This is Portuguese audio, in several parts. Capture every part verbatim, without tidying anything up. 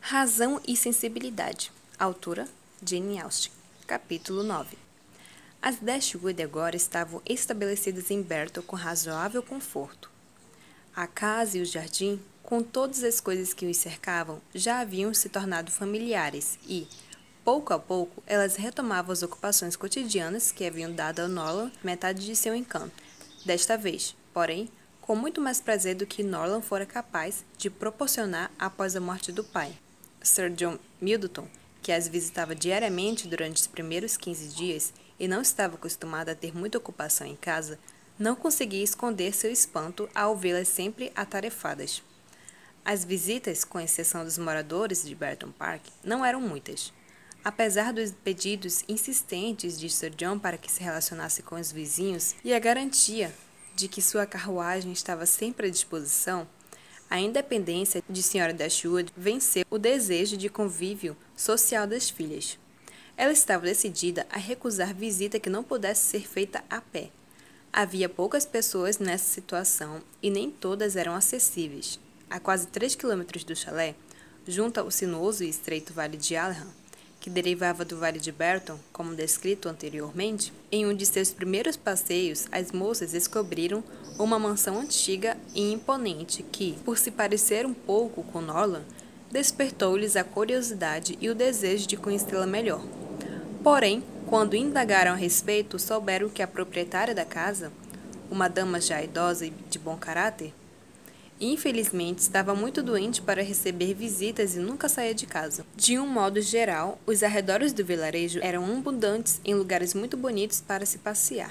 Razão e sensibilidade. Autora Jane Austen. Capítulo nove. As Dashwood agora estavam estabelecidas em Barton com razoável conforto. A casa e o jardim, com todas as coisas que os cercavam, já haviam se tornado familiares e, pouco a pouco, elas retomavam as ocupações cotidianas que haviam dado a Norland metade de seu encanto. Desta vez, porém, com muito mais prazer do que Norland fora capaz de proporcionar após a morte do pai. Sir John Middleton, que as visitava diariamente durante os primeiros quinze dias e não estava acostumado a ter muita ocupação em casa, não conseguia esconder seu espanto ao vê-las sempre atarefadas. As visitas, com exceção dos moradores de Barton Park, não eram muitas. Apesar dos pedidos insistentes de Sir John para que se relacionasse com os vizinhos e a garantia de que sua carruagem estava sempre à disposição, a independência de senhora Dashwood venceu o desejo de convívio social das filhas. Ela estava decidida a recusar visita que não pudesse ser feita a pé. Havia poucas pessoas nessa situação e nem todas eram acessíveis. A quase três quilômetros do chalé, junto ao sinuoso e estreito Vale de Allan, que derivava do Vale de Barton, como descrito anteriormente, em um de seus primeiros passeios, as moças descobriram uma mansão antiga e imponente que, por se parecer um pouco com Norland, despertou-lhes a curiosidade e o desejo de conhecê-la melhor. Porém, quando indagaram a respeito, souberam que a proprietária da casa, uma dama já idosa e de bom caráter, infelizmente estava muito doente para receber visitas e nunca saía de casa. De um modo geral, os arredores do vilarejo eram abundantes em lugares muito bonitos para se passear.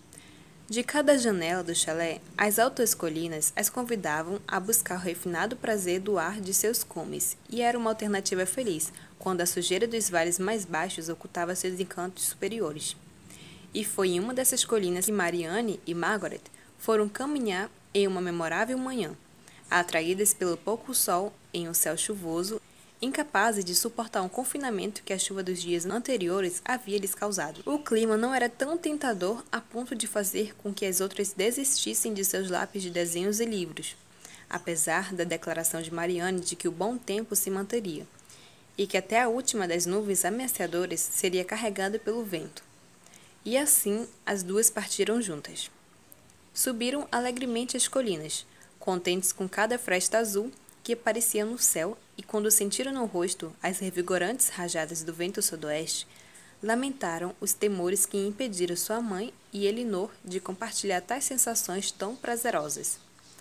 De cada janela do chalé, as altas colinas as convidavam a buscar o refinado prazer do ar de seus cumes, e era uma alternativa feliz, quando a sujeira dos vales mais baixos ocultava seus encantos superiores. E foi em uma dessas colinas que Marianne e Margaret foram caminhar em uma memorável manhã, atraídas pelo pouco sol em um céu chuvoso, incapazes de suportar um confinamento que a chuva dos dias anteriores havia lhes causado. O clima não era tão tentador a ponto de fazer com que as outras desistissem de seus lápis de desenhos e livros, apesar da declaração de Marianne de que o bom tempo se manteria, e que até a última das nuvens ameaçadoras seria carregada pelo vento. E assim as duas partiram juntas. Subiram alegremente as colinas, contentes com cada fresta azul que aparecia no céu, e quando sentiram no rosto as revigorantes rajadas do vento sudoeste, lamentaram os temores que impediram sua mãe e Elinor de compartilhar tais sensações tão prazerosas.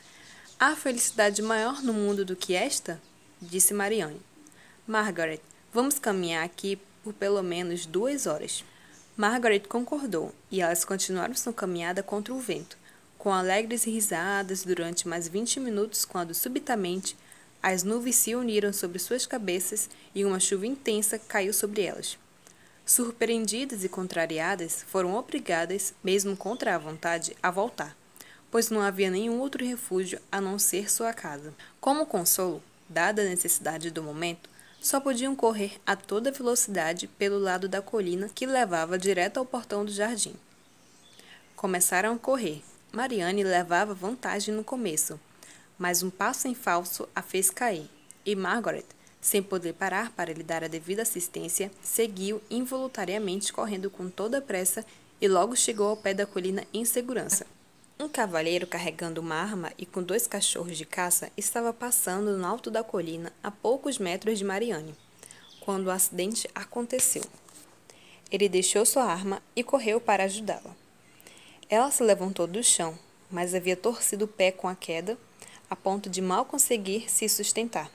Há felicidade maior no mundo do que esta? Disse Marianne. Margaret, vamos caminhar aqui por pelo menos duas horas. Margaret concordou, e elas continuaram sua caminhada contra o vento, com alegres risadas durante mais vinte minutos, quando subitamente as nuvens se uniram sobre suas cabeças e uma chuva intensa caiu sobre elas. Surpreendidas e contrariadas, foram obrigadas, mesmo contra a vontade, a voltar, pois não havia nenhum outro refúgio a não ser sua casa. Como consolo, dada a necessidade do momento, só podiam correr a toda velocidade pelo lado da colina que levava direto ao portão do jardim. Começaram a correr. Marianne levava vantagem no começo, mas um passo em falso a fez cair, e Margaret, sem poder parar para lhe dar a devida assistência, seguiu involuntariamente correndo com toda a pressa e logo chegou ao pé da colina em segurança. Um cavalheiro carregando uma arma e com dois cachorros de caça estava passando no alto da colina a poucos metros de Marianne, quando o acidente aconteceu. Ele deixou sua arma e correu para ajudá-la. Ela se levantou do chão, mas havia torcido o pé com a queda, a ponto de mal conseguir se sustentar.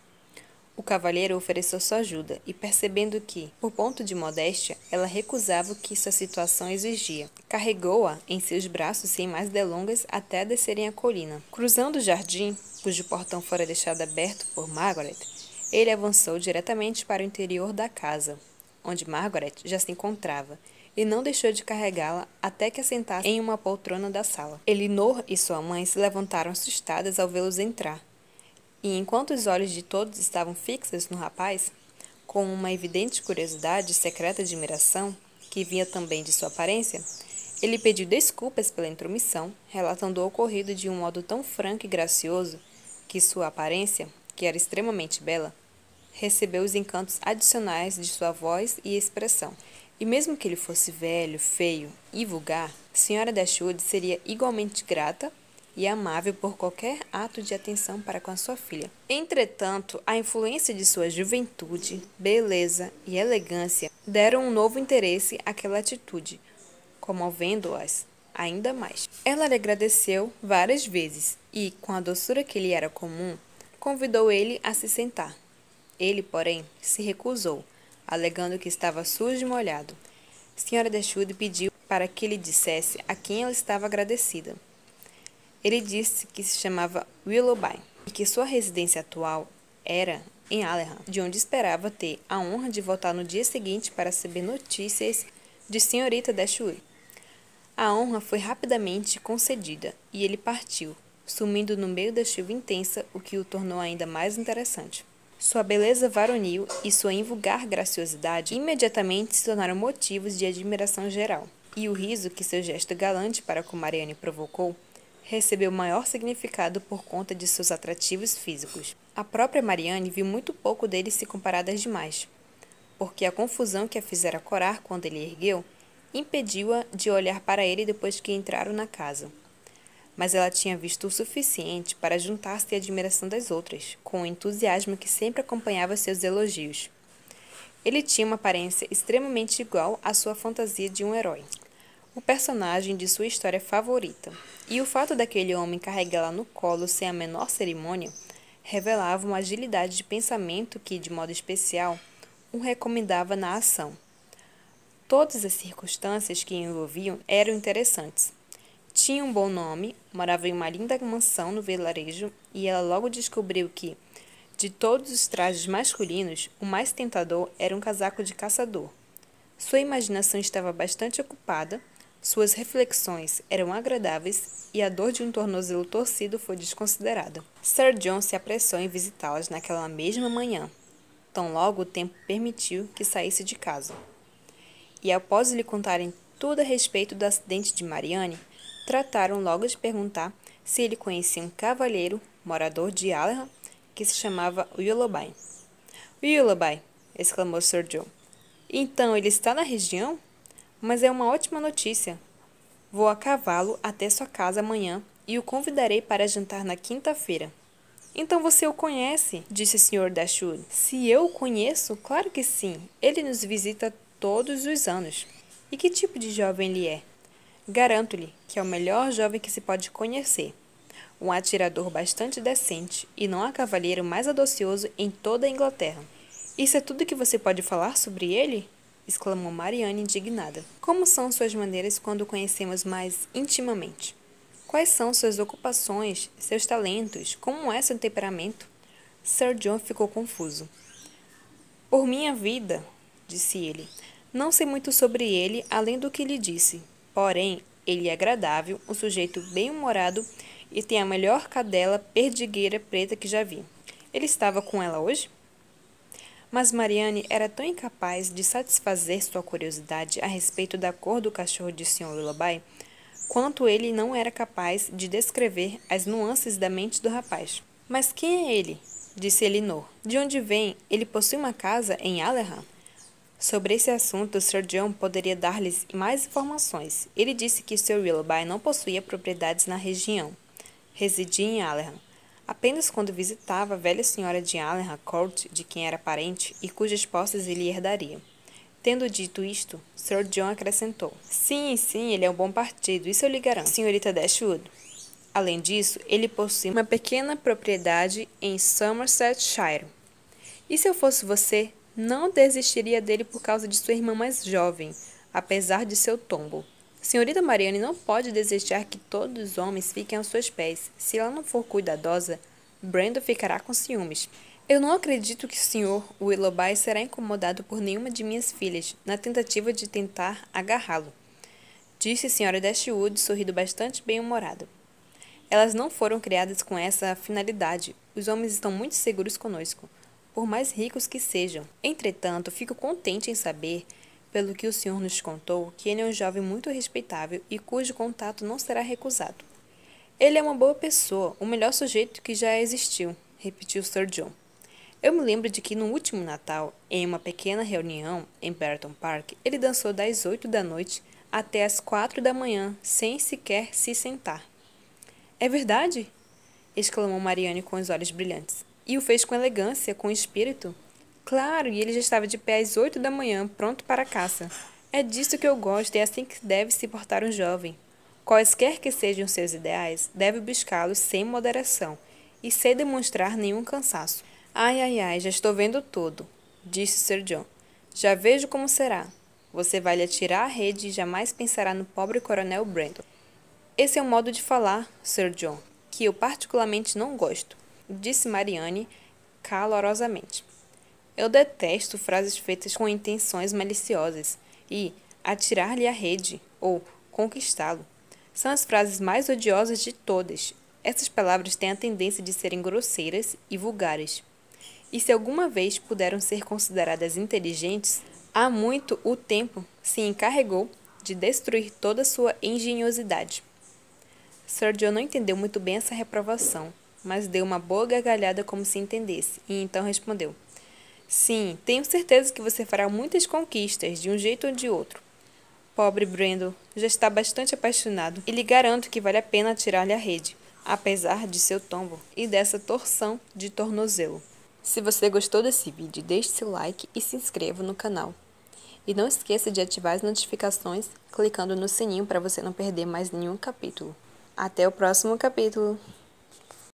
O cavalheiro ofereceu sua ajuda e, percebendo que, por ponto de modéstia, ela recusava o que sua situação exigia, carregou-a em seus braços sem mais delongas até descerem a colina. Cruzando o jardim, cujo portão fora deixado aberto por Margaret, ele avançou diretamente para o interior da casa, onde Margaret já se encontrava, e não deixou de carregá-la até que assentasse em uma poltrona da sala. Elinor e sua mãe se levantaram assustadas ao vê-los entrar, e enquanto os olhos de todos estavam fixos no rapaz, com uma evidente curiosidade e secreta admiração, que vinha também de sua aparência, ele pediu desculpas pela intromissão, relatando o ocorrido de um modo tão franco e gracioso que sua aparência, que era extremamente bela, recebeu os encantos adicionais de sua voz e expressão. E mesmo que ele fosse velho, feio e vulgar, senhora Dashwood seria igualmente grata e amável por qualquer ato de atenção para com a sua filha. Entretanto, a influência de sua juventude, beleza e elegância deram um novo interesse àquela atitude, comovendo-as ainda mais. Ela lhe agradeceu várias vezes e, com a doçura que lhe era comum, convidou ele a se sentar. Ele, porém, se recusou, alegando que estava sujo e molhado. senhora Dashwood pediu para que lhe dissesse a quem ela estava agradecida. Ele disse que se chamava Willoughby e que sua residência atual era em Allerham, de onde esperava ter a honra de voltar no dia seguinte para saber notícias de senhorita Dashwood. A honra foi rapidamente concedida e ele partiu, sumindo no meio da chuva intensa, o que o tornou ainda mais interessante. Sua beleza varonil e sua invulgar graciosidade imediatamente se tornaram motivos de admiração geral, e o riso que seu gesto galante para com Marianne provocou recebeu maior significado por conta de seus atrativos físicos. A própria Marianne viu muito pouco dele se comparadas demais, porque a confusão que a fizera corar quando ele ergueu impediu-a de olhar para ele depois que entraram na casa. Mas ela tinha visto o suficiente para juntar-se à admiração das outras, com o entusiasmo que sempre acompanhava seus elogios. Ele tinha uma aparência extremamente igual à sua fantasia de um herói, o personagem de sua história favorita, e o fato daquele homem carregá-la no colo sem a menor cerimônia revelava uma agilidade de pensamento que, de modo especial, o recomendava na ação. Todas as circunstâncias que o envolviam eram interessantes. Tinha um bom nome, morava em uma linda mansão no vilarejo, e ela logo descobriu que, de todos os trajes masculinos, o mais tentador era um casaco de caçador. Sua imaginação estava bastante ocupada, suas reflexões eram agradáveis e a dor de um tornozelo torcido foi desconsiderada. Sir John se apressou em visitá-las naquela mesma manhã, tão logo o tempo permitiu que saísse de casa. E após lhe contarem tudo a respeito do acidente de Marianne, trataram logo de perguntar se ele conhecia um cavalheiro, morador de Allerham, que se chamava Willoughby. Willoughby! Exclamou Sir John. Então ele está na região? Mas é uma ótima notícia. Vou a cavalo até sua casa amanhã e o convidarei para jantar na quinta-feira. Então você o conhece? Disse o senhor Dashwood. Se eu o conheço? Claro que sim. Ele nos visita todos os anos. E que tipo de jovem ele é? Garanto-lhe que é o melhor jovem que se pode conhecer. Um atirador bastante decente, e não há cavalheiro mais audacioso em toda a Inglaterra. Isso é tudo que você pode falar sobre ele? Exclamou Marianne indignada. Como são suas maneiras quando o conhecemos mais intimamente? Quais são suas ocupações, seus talentos, como é seu temperamento? Sir John ficou confuso. Por minha vida, disse ele, não sei muito sobre ele além do que lhe disse. Porém, ele é agradável, um sujeito bem-humorado e tem a melhor cadela perdigueira preta que já vi. Ele estava com ela hoje? Mas Marianne era tão incapaz de satisfazer sua curiosidade a respeito da cor do cachorro de senhor Willoughby, quanto ele não era capaz de descrever as nuances da mente do rapaz. Mas quem é ele? Disse Elinor. De onde vem? Ele possui uma casa em Allerham? Sobre esse assunto, Sir John poderia dar-lhes mais informações. Ele disse que senhor Willoughby não possuía propriedades na região. Residia em Allerham, apenas quando visitava a velha senhora de Allerham Court, de quem era parente e cujas posses ele herdaria. Tendo dito isto, Sir John acrescentou: Sim, sim, ele é um bom partido, isso eu lhe garanto, senhorita Dashwood. Além disso, ele possui uma pequena propriedade em Somersetshire. E se eu fosse você, não desistiria dele por causa de sua irmã mais jovem, apesar de seu tombo. Senhorita Marianne não pode desejar que todos os homens fiquem aos seus pés. Se ela não for cuidadosa, Brandon ficará com ciúmes. Eu não acredito que o senhor Willoughby será incomodado por nenhuma de minhas filhas, na tentativa de tentar agarrá-lo, disse a senhora Dashwood, sorrindo bastante bem-humorada. Elas não foram criadas com essa finalidade. Os homens estão muito seguros conosco, por mais ricos que sejam. Entretanto, fico contente em saber, pelo que o senhor nos contou, que ele é um jovem muito respeitável e cujo contato não será recusado. Ele é uma boa pessoa, o melhor sujeito que já existiu, repetiu Sir John. Eu me lembro de que no último Natal, em uma pequena reunião em Barton Park, ele dançou das oito da noite até as quatro da manhã, sem sequer se sentar. É verdade? Exclamou Marianne com os olhos brilhantes. E o fez com elegância, com espírito? Claro, e ele já estava de pé às oito da manhã, pronto para a caça. É disso que eu gosto e é assim que deve se portar um jovem. Quaisquer que sejam seus ideais, deve buscá-los sem moderação e sem demonstrar nenhum cansaço. Ai, ai, ai, já estou vendo tudo, disse Sir John. Já vejo como será. Você vai lhe atirar à rede e jamais pensará no pobre coronel Brandon. Esse é um modo de falar, Sir John, que eu particularmente não gosto, disse Marianne calorosamente. Eu detesto frases feitas com intenções maliciosas e atirar-lhe à rede ou conquistá-lo. São as frases mais odiosas de todas. Essas palavras têm a tendência de serem grosseiras e vulgares. E se alguma vez puderam ser consideradas inteligentes, há muito o tempo se encarregou de destruir toda sua engenhosidade. Sir John não entendeu muito bem essa reprovação, mas deu uma boa gargalhada como se entendesse, e então respondeu. Sim, tenho certeza que você fará muitas conquistas, de um jeito ou de outro. Pobre Brandon já está bastante apaixonado, e lhe garanto que vale a pena atirar-lhe a rede, apesar de seu tombo e dessa torção de tornozelo. Se você gostou desse vídeo, deixe seu like e se inscreva no canal. E não esqueça de ativar as notificações clicando no sininho para você não perder mais nenhum capítulo. Até o próximo capítulo!